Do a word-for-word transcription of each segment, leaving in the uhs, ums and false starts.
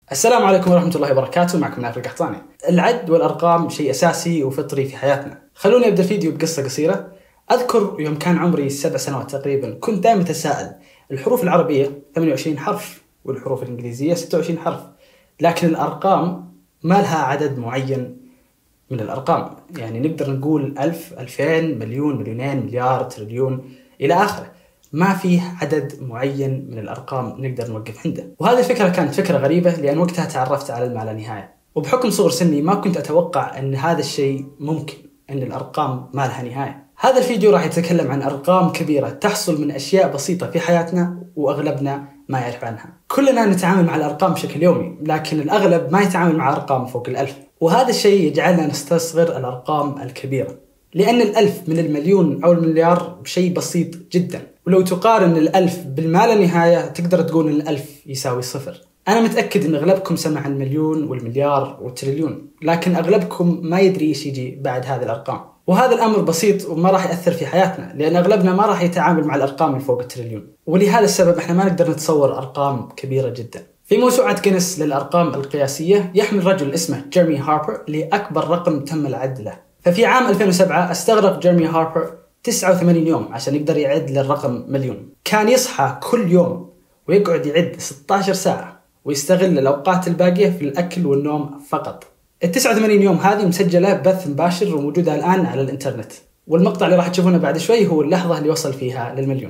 السلام عليكم ورحمة الله وبركاته. معكم نايف القحطاني. العد والأرقام شيء أساسي وفطري في حياتنا. خلوني أبدأ الفيديو بقصة قصيرة. أذكر يوم كان عمري سبع سنوات تقريبا كنت دائما أتساءل، الحروف العربية ثمانية وعشرين حرف والحروف الإنجليزية ستة وعشرين حرف، لكن الأرقام ما لها عدد معين من الأرقام. يعني نقدر نقول ألف، ألفين، مليون، مليونين، مليار، تريليون إلى آخره. ما فيه عدد معين من الأرقام نقدر نوقف عنده. وهذه الفكرة كانت فكرة غريبة، لأن وقتها تعرفت على المالانهاية، وبحكم صغر سني ما كنت أتوقع أن هذا الشيء ممكن، أن الأرقام ما لها نهاية. هذا الفيديو راح يتكلم عن أرقام كبيرة تحصل من أشياء بسيطة في حياتنا وأغلبنا ما يعرف عنها. كلنا نتعامل مع الأرقام بشكل يومي، لكن الأغلب ما يتعامل مع أرقام فوق الألف، وهذا الشيء يجعلنا نستصغر الأرقام الكبيرة، لأن الألف من المليون أو المليار شيء بسيط جدا. ولو تقارن الألف بالمالانهاية تقدر تقول أن الألف يساوي صفر. أنا متأكد أن أغلبكم سمع المليون والمليار والتريليون، لكن أغلبكم ما يدري إيش يجي بعد هذه الأرقام. وهذا الأمر بسيط وما راح يأثر في حياتنا، لأن أغلبنا ما راح يتعامل مع الأرقام اللي فوق التريليون، ولهذا السبب إحنا ما نقدر نتصور أرقام كبيرة جدا. في موسوعة جينيس للأرقام القياسية يحمل رجل اسمه جيرمي هاربر لأكبر رقم تم العد له. ففي عام ألفين وسبعة استغرق جيرمي هاربر تسعة وثمانين يوم عشان يقدر يعد للرقم مليون. كان يصحى كل يوم ويقعد يعد ستة عشر ساعة ويستغل الأوقات الباقية في الأكل والنوم فقط. التسعة وثمانين يوم هذه مسجلة بث مباشر وموجودة الآن على الإنترنت، والمقطع اللي راح تشوفونه بعد شوي هو اللحظة اللي وصل فيها للمليون.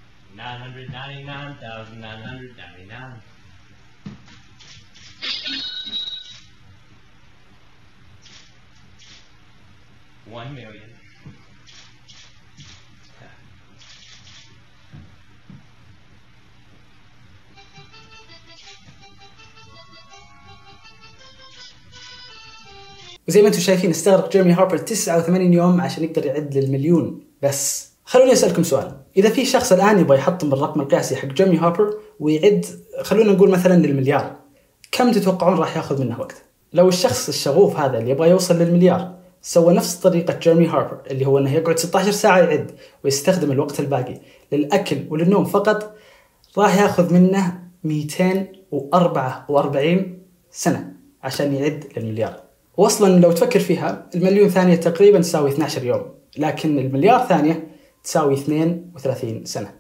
One million. وزي ما انتم شايفين استغرق جيرمي هاربر تسعة وثمانين يوم عشان يقدر يعد للمليون بس. خلوني أسألكم سؤال، إذا في شخص الآن يبغى يحطم الرقم القياسي حق جيرمي هاربر ويعد خلونا نقول مثلا للمليار، كم تتوقعون راح ياخذ منه وقت؟ لو الشخص الشغوف هذا اللي يبغى يوصل للمليار سوى نفس طريقة جيرمي هاربر، اللي هو أنه يقعد ستة عشر ساعة يعد ويستخدم الوقت الباقي للأكل وللنوم فقط، راح ياخذ منه مئتين وأربعة وأربعين سنة عشان يعد للمليار. وأصلا لو تفكر فيها المليون ثانية تقريبا تساوي اثني عشر يوم، لكن المليار ثانية تساوي اثنين وثلاثين سنة.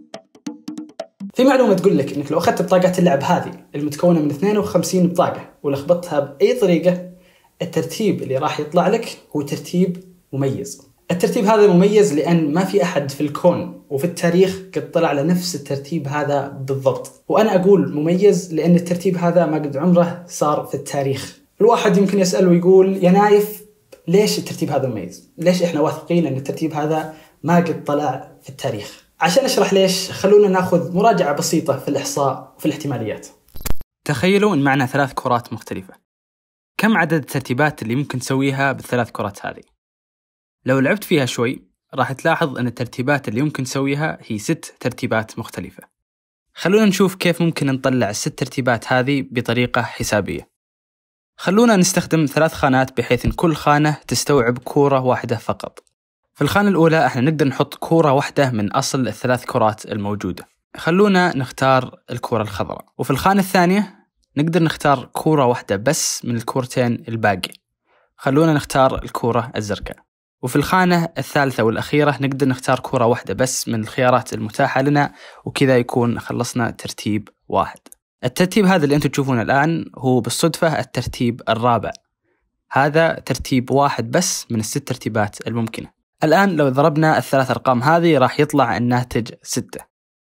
في معلومة تقول لك أنك لو أخذت بطاقات اللعب هذه المتكونة من اثنين وخمسين بطاقة ولخبطتها بأي طريقة، الترتيب اللي راح يطلع لك هو ترتيب مميز. الترتيب هذا مميز لأن ما في أحد في الكون وفي التاريخ قد طلع على نفس الترتيب هذا بالضبط. وأنا أقول مميز لأن الترتيب هذا ما قد عمره صار في التاريخ. الواحد يمكن يسأل ويقول يا نايف ليش الترتيب هذا مميز؟ ليش إحنا واثقين أن الترتيب هذا ما قد طلع في التاريخ؟ عشان أشرح ليش خلونا ناخذ مراجعة بسيطة في الإحصاء وفي الاحتماليات. تخيلوا أن معنا ثلاث كرات مختلفة. كم عدد الترتيبات اللي ممكن تسويها بالثلاث كرات هذه؟ لو لعبت فيها شوي راح تلاحظ أن الترتيبات اللي ممكن تسويها هي ست ترتيبات مختلفة. خلونا نشوف كيف ممكن نطلع الست ترتيبات هذه بطريقة حسابية. خلونا نستخدم ثلاث خانات بحيث أن كل خانة تستوعب كورة واحدة فقط. في الخانة الأولى احنا نقدر نحط كورة واحدة من أصل الثلاث كرات الموجودة. خلونا نختار الكورة الخضراء. وفي الخانة الثانية نقدر نختار كورة واحدة بس من الكورتين الباقي. خلونا نختار الكورة الزرقاء. وفي الخانة الثالثة والأخيرة نقدر نختار كورة واحدة بس من الخيارات المتاحة لنا، وكذا يكون خلصنا ترتيب واحد. الترتيب هذا اللي أنتم تشوفونه الآن هو بالصدفة الترتيب الرابع. هذا ترتيب واحد بس من الست ترتيبات الممكنة. الآن لو ضربنا الثلاث أرقام هذه راح يطلع الناتج ستة.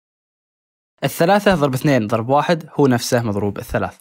الثلاثة ضرب اثنين ضرب واحد هو نفسه مضروب الثلاث.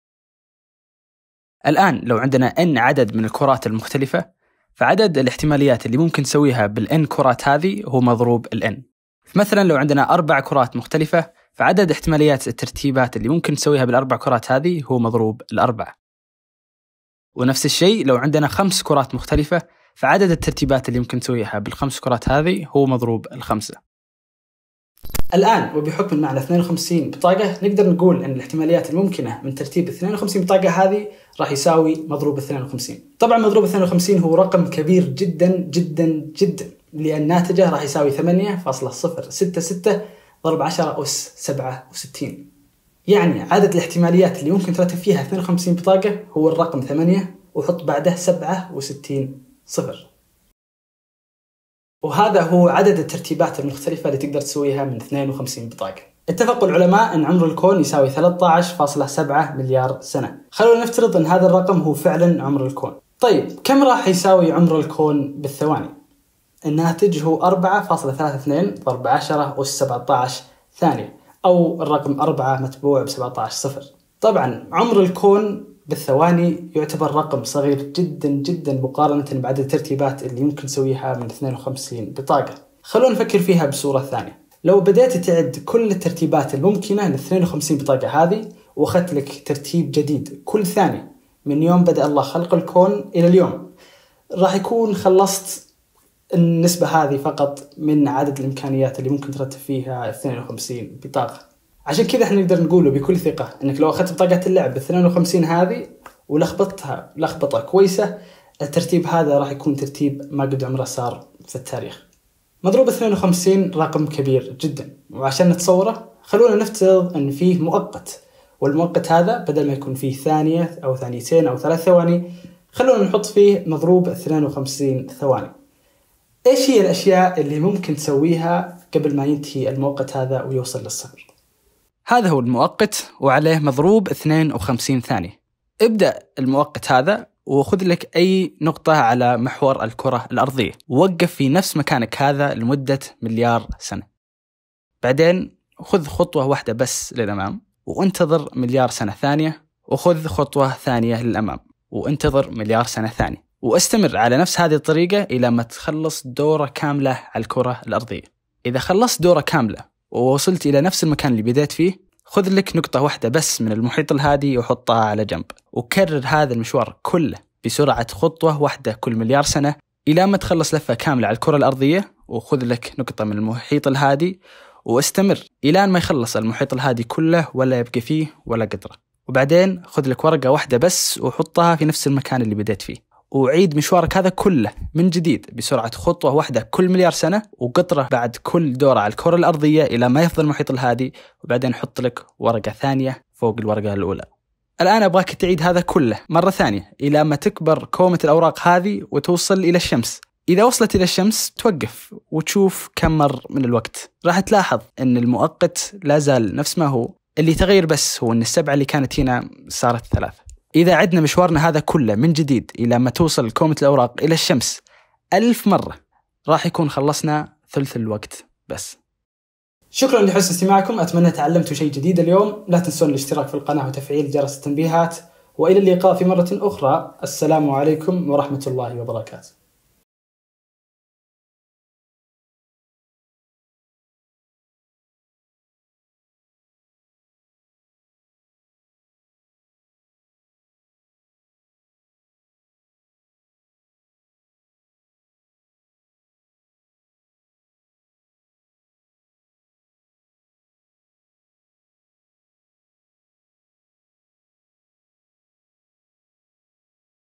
الآن لو عندنا n عدد من الكرات المختلفة، فعدد الاحتماليات اللي ممكن نسويها بالn كرات هذه هو مضروب الn. مثلا لو عندنا أربع كرات مختلفة، فعدد احتماليات الترتيبات اللي ممكن نسويها بالأربع كرات هذه هو مضروب الأربعة. ونفس الشيء لو عندنا خمس كرات مختلفة، فعدد الترتيبات اللي ممكن نسويها بالخمس كرات هذه هو مضروب الخمسة. الآن وبحكم معنا اثنين وخمسين بطاقة نقدر نقول أن الاحتماليات الممكنة من ترتيب اثنين وخمسين بطاقة هذه راح يساوي مضروب اثنين وخمسين. طبعا مضروب اثنين وخمسين هو رقم كبير جدا جدا جدا، لأن ناتجه راح يساوي ثمانية فاصلة صفر ستة ستة ضرب عشرة أس سبعة وستين. يعني عدد الاحتماليات اللي ممكن ترتب فيها اثنين وخمسين بطاقة هو الرقم ثمانية، وحط بعده سبعة وستين صفر. وهذا هو عدد الترتيبات المختلفة اللي تقدر تسويها من اثنين وخمسين بطاقة. اتفقوا العلماء أن عمر الكون يساوي ثلاثة عشر فاصلة سبعة مليار سنة. خلونا نفترض أن هذا الرقم هو فعلا عمر الكون. طيب كم راح يساوي عمر الكون بالثواني؟ الناتج هو أربعة فاصلة ثلاثة واثنين ضرب عشرة أس سبعة عشر ثانية، أو الرقم أربعة متبوع بسبعة عشر صفر. طبعا عمر الكون بالثواني يعتبر رقم صغير جدا جدا مقارنة بعدد الترتيبات اللي ممكن نسويها من اثنين وخمسين بطاقة. خلونا نفكر فيها بصورة ثانية. لو بدأت تعد كل الترتيبات الممكنة ل اثنين وخمسين بطاقة هذه، وأخذت لك ترتيب جديد كل ثانية من يوم بدأ الله خلق الكون إلى اليوم، راح يكون خلصت النسبة هذه فقط من عدد الإمكانيات اللي ممكن ترتب فيها اثنين وخمسين بطاقة. عشان كذا احنا نقدر نقوله بكل ثقة انك لو اخذت بطاقة اللعب ب اثنين وخمسين هذه ولخبطتها لخبطة كويسة، الترتيب هذا راح يكون ترتيب ما قد عمره صار في التاريخ. مضروب اثنين وخمسين رقم كبير جدا، وعشان نتصوره خلونا نفترض ان فيه مؤقت، والمؤقت هذا بدل ما يكون فيه ثانية او ثانيتين او ثلاث ثواني، خلونا نحط فيه مضروب اثنين وخمسين ثواني. ايش هي الاشياء اللي ممكن تسويها قبل ما ينتهي المؤقت هذا ويوصل للصفر؟ هذا هو المؤقت وعليه مضروب اثنين وخمسين ثانية. ابدأ المؤقت هذا وخذ لك أي نقطة على محور الكرة الأرضية، ووقف في نفس مكانك هذا لمدة مليار سنة. بعدين خذ خطوة واحدة بس للأمام وانتظر مليار سنة ثانية، وخذ خطوة ثانية للأمام وانتظر مليار سنة ثانية، واستمر على نفس هذه الطريقة إلى ما تخلص دورة كاملة على الكرة الأرضية. إذا خلصت دورة كاملة ووصلت إلى نفس المكان اللي بدأت فيه، خذ لك نقطة واحدة بس من المحيط الهادي وحطها على جنب، وكرر هذا المشوار كله بسرعة خطوة واحدة كل مليار سنة إلى ما تخلص لفة كاملة على الكرة الأرضية. وخذ لك نقطة من المحيط الهادي واستمر إلى ما يخلص المحيط الهادي كله ولا يبقى فيه ولا قطرة. وبعدين خذ لك ورقة واحدة بس وحطها في نفس المكان اللي بدأت فيه، وعيد مشوارك هذا كله من جديد بسرعة خطوة واحدة كل مليار سنة وقطرة بعد كل دورة على الكرة الأرضية إلى ما يفضل المحيط الهادي. وبعدين حط لك ورقة ثانية فوق الورقة الأولى. الآن أبغاك تعيد هذا كله مرة ثانية إلى ما تكبر كومة الأوراق هذه وتوصل إلى الشمس. إذا وصلت إلى الشمس توقف وتشوف كم مر من الوقت. راح تلاحظ أن المؤقت لا زال نفس ما هو، اللي تغير بس هو أن السبعة اللي كانت هنا صارت ثلاثة. إذا عدنا مشوارنا هذا كله من جديد إلى ما توصل كومة الأوراق إلى الشمس ألف مرة، راح يكون خلصنا ثلث الوقت بس. شكرا لحسن استماعكم، أتمنى تعلمتوا شيء جديد اليوم. لا تنسون الاشتراك في القناة وتفعيل جرس التنبيهات، وإلى اللقاء في مرة أخرى. السلام عليكم ورحمة الله وبركاته.